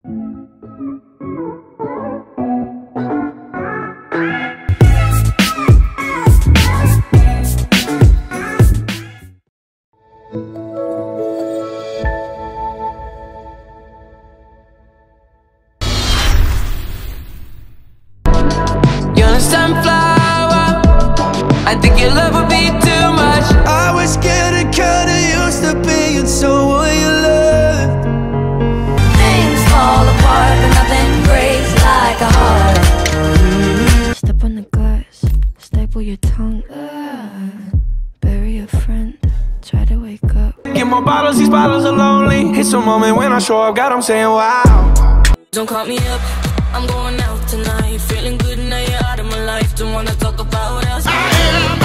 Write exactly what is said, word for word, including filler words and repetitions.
Sunflower, I think your love would be too much. I was getting kinda used to being someone you loved. Things fall apart, but nothing breaks like a heart. Step on the glass, staple your tongue, uh, bury a friend, try to wake up. Get more bottles, these bottles are lonely. It's a moment when I show up, God, I'm saying wow. Don't call me up, I'm going out tonight. Feeling good now you're out of my life. Don't wanna talk about us. I am